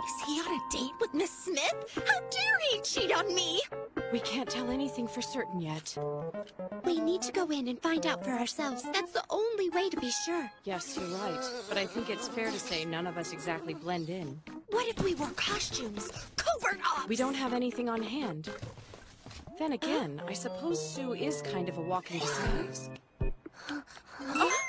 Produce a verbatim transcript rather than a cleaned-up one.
Is he on a date with Miss Smith? How dare he cheat on me? We can't tell anything for certain yet. We need to go in and find out for ourselves. That's the only way to be sure. Yes, you're right. But I think it's fair to say none of us exactly blend in. What if we wore costumes? Covert ops! We don't have anything on hand. Then again, I suppose Sue is kind of a walking disguise. Oh.